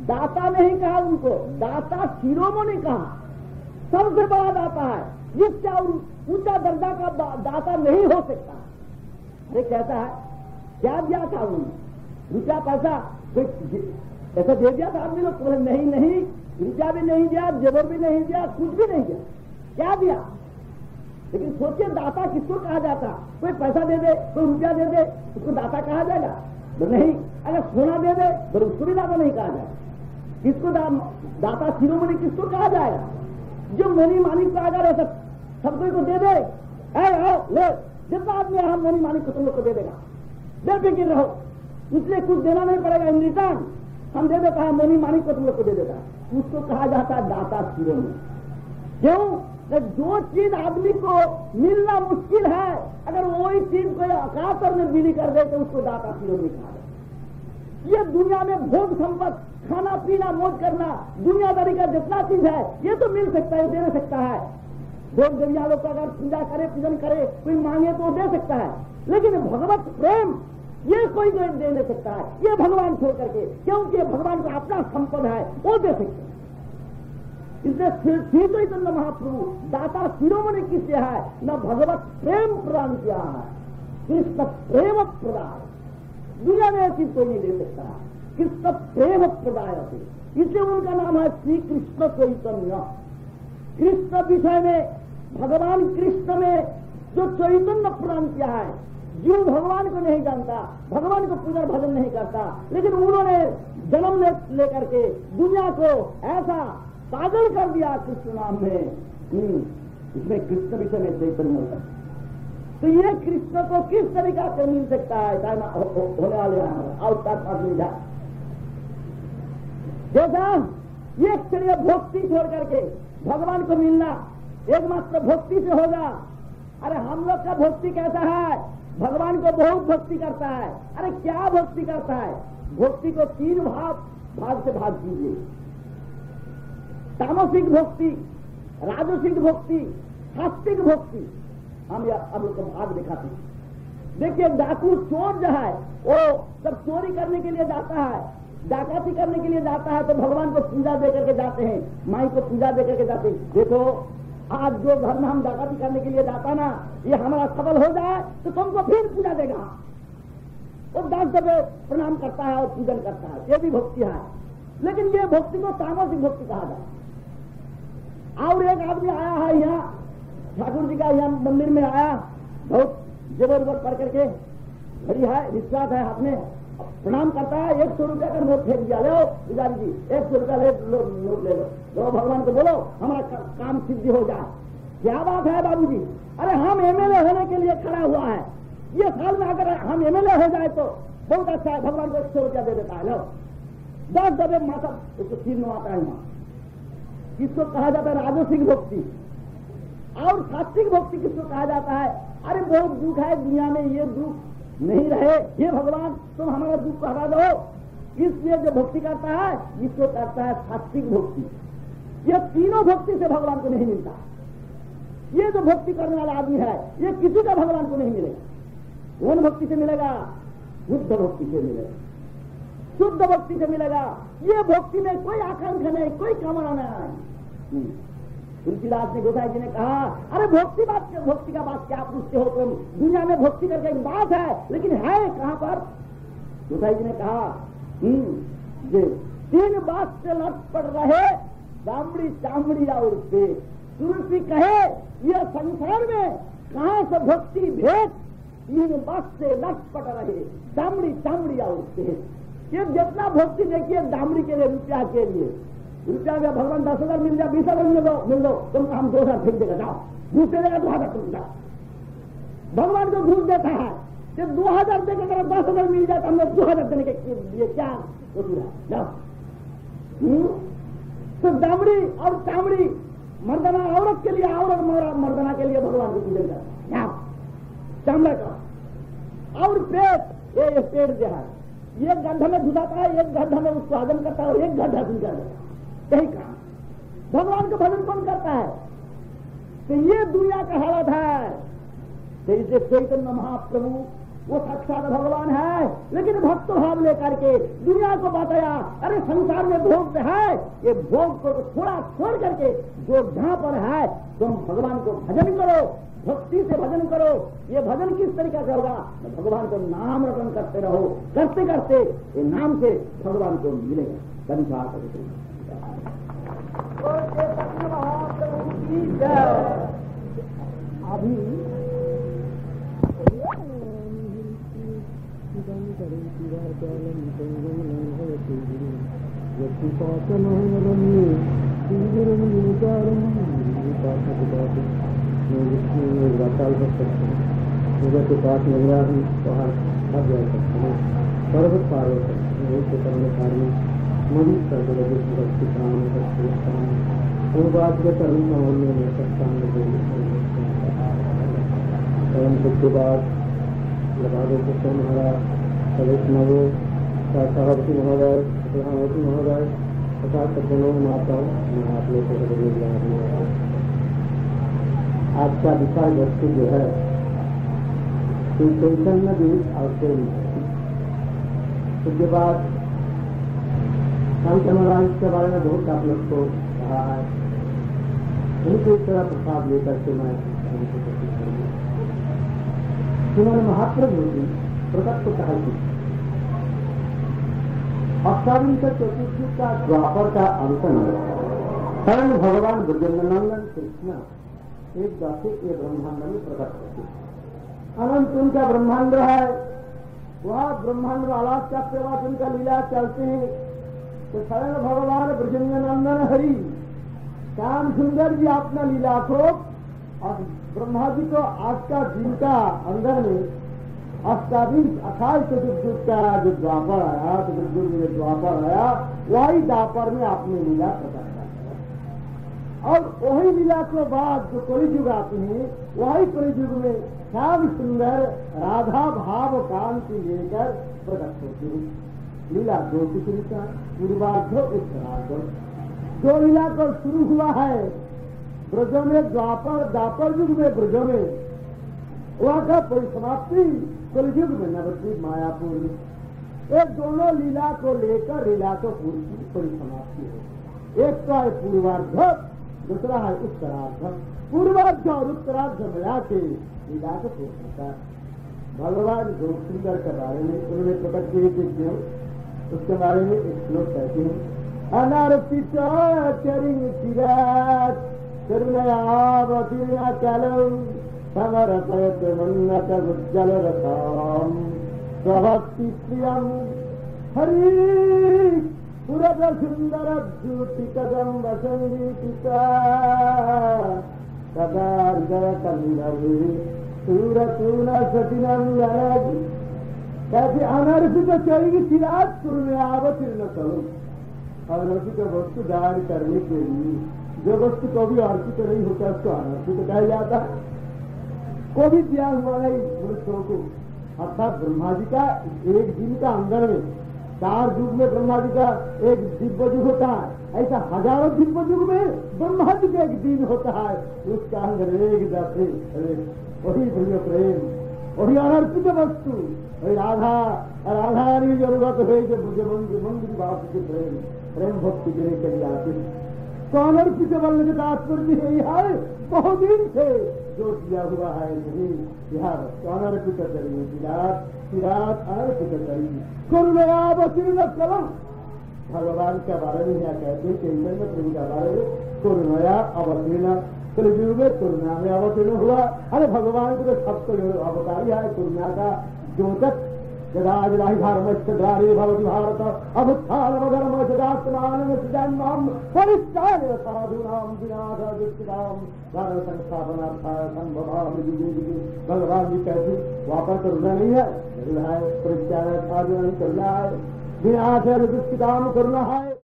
दाता नहीं कहा उनको, दाता शिरोमणि कहा। सबसे बड़ा दाता है, जिसका ऊंचा दर्जा का दाता नहीं हो सकता। अरे कहता है क्या दिया था उन्होंने, रुपया पैसा ऐसा दे दिया था आदमी लोग? बोले नहीं नहीं, रुपया भी नहीं दिया, जेवर भी नहीं दिया, कुछ भी नहीं दिया। क्या दिया? लेकिन सोचिए दाता किसको कहा जाता? कोई पैसा दे दे, कोई रुपया दे दे, उसको दाता कहा जाएगा? तो नहीं। अगर सोना दे दे तो उसको भी दाता नहीं कहा जाएगा। किसको दाता शिरोमणि किसको कहा जाएगा? जो मोनी मानिक को अगर ऐसा सबको को दे दे, ले जितना आदमी हम मोनी मानिक को तुम लोग को दे देगा, बेफिक्र रहो, इसलिए कुछ देना नहीं पड़ेगा इन रिटर्न, हम दे देता है मोनी मानिक को तुम लोग को दे देता है। उसको कहा जाता है दाता शिरोमणि। क्यों? जो चीज आदमी को मिलना मुश्किल है, अगर वही चीज कोई अकातर में बिली कर दे तो उसको दाता शिरोमणि कहा जाए। ये दुनिया में भोग संपत्ति, खाना पीना, मौज करना, दुनियादारी का जितना चीज है ये तो मिल सकता है, दे सकता है। भोग देविया लोग का अगर पूजा करे, पूजन करे, कोई मांगे तो दे सकता है, लेकिन भगवत प्रेम ये कोई दे नहीं सकता है, ये भगवान छोड़ करके, क्योंकि भगवान का अपना संपद है, वो दे सकते हैं। इसलिए श्री चैतन्य महाप्रभु दाता शिरोमणि किससे है? न भगवत प्रेम प्रदान किया है, कृष्ण प्रेम प्रदान। दुनिया में ऐसी कोई नहीं दे सकता, कृष्ण प्रेम प्रदायक, इसलिए उनका नाम है श्री कृष्ण चैतन्य। कृष्ण विषय में, भगवान कृष्ण में जो चैतन्य प्रदान किया है, जीव भगवान को नहीं जानता, भगवान को पूजन भजन नहीं करता, लेकिन उन्होंने जन्म लेकर के दुनिया को ऐसा पागल कर दिया कृष्ण नाम में। इसमें कृष्ण विषय में चैतन्य होता है। तो ये कृष्ण को किस तरीका से मिल सकता है? चाहे होने वाले अवतार पास मिल जाए। जैसा ये क्षणीय भक्ति छोड़ करके भगवान को मिलना एकमात्र भक्ति से होगा। अरे हम लोग का भक्ति कैसा है? भगवान को बहुत भक्ति करता है। अरे क्या भक्ति करता है? भक्ति को तीन भाग से भाग कीजिए। तामसिक भक्ति, राजसिक भक्ति, सात्विक भक्ति। हम अब लोग को भाग दिखाते हैं। देखिए डाकू चोर जो है वो सब चोरी करने के लिए जाता है, डाकाती करने के लिए जाता है, तो भगवान को पूजा दे करके जाते हैं, माई को पूजा दे करके जाते हैं। देखो आज जो घर में हम डाकाती करने के लिए जाता ना, ये हमारा सफल हो जाए तो तुमको फिर पूजा देगा। वो 10 दफे प्रणाम करता है और पूजन करता है, ये भी भक्ति है। लेकिन ये भक्ति को तामसिक भक्ति कहा जाए। और एक आदमी आया है यहाँ ठाकुर जी का यहाँ मंदिर में आया, बहुत जेवर पढ़ करके, घड़ी है, रिश्वत है हाथ में, प्रणाम करता है, 100 रुपया का नोट फेंक दिया। लो पुजारी जी 100 रुपया नोट ले लो, भगवान को बोलो हमारा काम सिद्धि हो जाए। क्या बात है बाबूजी? अरे हम एमएलए होने के लिए खड़ा हुआ है, ये साल में अगर हम एमएलए हो जाए तो बहुत अच्छा है, भगवान को 100 रुपया दे देता है। लो 10 दबे माता उसको सिर नवाता है। वहां किसको कहा जाता है? राजसिक भक्ति। और सात्विक भक्ति किसको कहा जाता है? अरे बहुत दुख है दुनिया में, ये दुख नहीं रहे, ये भगवान तुम हमारा दुख को हटा दो। इसलिए जो भक्ति करता है इसको करता है सात्विक भक्ति। ये तीनों भक्ति से भगवान को नहीं मिलता। ये जो भक्ति करने वाला आदमी है ये किसी का भगवान को नहीं मिलेगा। कौन भक्ति से मिलेगा? शुद्ध भक्ति से मिलेगा, शुद्ध भक्ति से मिलेगा। ये भक्ति में कोई आकांक्षा नहीं, कोई कामना नहीं। तुलसीदास ने गोसाई जी ने कहा, अरे भक्ति का बात क्या पूछते हो तुम? दुनिया में भक्ति करके एक बात है, लेकिन है कहां पर? गोसाई जी ने कहा, ये 3 बात से लट पड़ रहे, दामड़ी चामड़ी और पेट। तुलसी कहे ये संसार में कहां से भक्ति भेद, 3 बात से लट पड़ रहे, दामड़ी चामड़ी और पेट। ये जितना भक्ति देखिए दामड़ी के लिए, रुपया के लिए, रुपया में भगवान 10,000 मिल जाए, 20,000 मिल दो, तुमको हम 2,000 फेंक देगा, जाओ घूस दे देगा, 2,000 तुम जाओ। भगवान को घूस देता है, जब 2,000 देकर अगर 10,000 मिल जाए तो हम लोग 2,000 देने के लिए क्या सोचूंगा, जाओ। तो दामड़ी और चामड़ी, मर्दना औरत के लिए, औरत मर्दना के लिए भगवान को पूजन करता है, चामड़ा का। और पेट, ये पेट जो है एक गड्ढा में घुसाता है, एक गड्ढा में उसको हजम करता है, एक गड्ढा घुसा देता है। कहीं कहा भगवान का भजन कौन करता है? तो ये दुनिया का हालत है। तो इसे चैतन्य महाप्रभु वो साक्षात भगवान है। लेकिन भक्त भाव लेकर के दुनिया को बताया, अरे संसार में भोग है, ये भोग को थोड़ा छोड़ करके जो जहां पर है तुम भगवान को भजन करो, भक्ति से भजन करो। ये भजन किस तरीके से होगा? भगवान को नाम रटन करते रहो, करते करते ये नाम से भगवान को मिलेगा। अभी मुझे के पास मिल रहा हूँ वहाँ सब जा सकते हैं, पर्वत पार हो सकते हैं, उसके करने कारण मरी कर वो बात के कर्म मामले में सकता के बाद लगा दो पुष्प महाराज सदस्य नवो सभापति महोदय प्रधानमंत्री महोदय तथा सज्जनों माताओं मैं आप लोग को आज का विषय वस्तु जो है चैतन्य देव और उसके बाद संत महाराज के बारे में बहुत आप लोग को कहा है, उनको इस तरह प्रसाद लेकर के मैं उन्होंने महाप्रभु जी प्रकट को कहा कि अष्टादश चतुर्थ का द्वापर का अंत में स्वयं भगवान ब्रजनंदन कृष्ण एक दासे ये ब्रह्मांड में प्रकट होते, अनंत उनका ब्रह्मांड है, वह ब्रह्मांड आलास का प्रवास उनका लीला चलते हैं। तो स्वयं भगवान ब्रजनंदन हरि श्याम सुंदर जी अपना लीला को और ब्रह्मा जी को आज का दिन का अंदर में अष्टादश 28 चतुर्युग का जो द्वापर आया, चतुर्युग में द्वापर आया, वही द्वापर में आपने लीला प्रकट किया और वही लीला के बाद जो कलियुग आती है, वही कलियुग में श्याम सुंदर राधा भाव कांति लेकर प्रकट होती है। लीला दो किसी का पूर्वार्ध उत्तरार्ध, जो लीला को शुरू हुआ है ब्रज में द्वापर युग में ब्रज में, वह का परिसमाप्ति कलयुग में नवद्वीप मायापुर में। एक दोनों लीला को लेकर लीला को परिसमाप्ति है। एक तो है पूर्वार्ध, दूसरा है उत्तरार्ध। पूर्वार्ध और उत्तरार्ध मिला के लीला को पूर्णता। भगवान सुंदर के बारे में उन्होंने प्रकट किए थे क्यों, उसके बारे में एक श्लोक कहते हैं, अनारपित चरिंग चिरात करुणयावतीर्णा कालम समरपयत मन्नत उज्जवल रसाम स्वभक्ति प्रियम हरि पुरद सुंदर ज्योति कदम संगीतिका सदा हृदय कलिलभि सूरतून सतिनंदन। कहते अनर्पित चरिंग चिरात करुणयावतीर्ण करो, अनर्पित वस्तु दान करने के लिए जो वस्तु को भी अर्पित नहीं होता उसको अनर्पित कहा जाता है। को भी दिया हुआ नहीं मनुष्यों को, अर्थात ब्रह्मा जी का एक दिन का अंदर में 4 युग में ब्रह्मा जी का एक दिव्य युग होता है, ऐसा हजारों दिव्य युग में ब्रह्मा जी का एक दिन होता है, उसका अंदर एक दफे वही प्रिय प्रेम, वही अनर्पित वस्तु, वही राधा रानी जरूरत है जो मुझे मंदिर बाप के प्रेम भक्ति देने के लिए आते। तो अनर्पित बल्ले का तात्पर्य यही है, बहुत दिन से जो दिया हुआ है नहीं यह अनर्पित करेंगे, चिरात अनर्पित करेंगे करुणयावतीर्ण कलम। भगवान के बारे में यह कहते चैतन्य प्रभु के बारे में करुणया अवतीर्ण, कलयुग में करुणा में अवतीर्ण हुआ। अरे भगवान को तो सबको अवतारी है करुणा का द्योतक। जदाजराहिधारमश्चद्वारे भवति भारत अभुत्थानमधर्म जदात्मानं सजन्मं परिष्कार्य साधूनां विनाश दुष्कृतां धर्म संस्थापनार्थाय संभवामि युगे युगे। भगवान जी कहते वहाँ पर करुणा नहीं है, परिष्कार साधूनां करुणा है, विनाश दुष्कृतां करुणा है।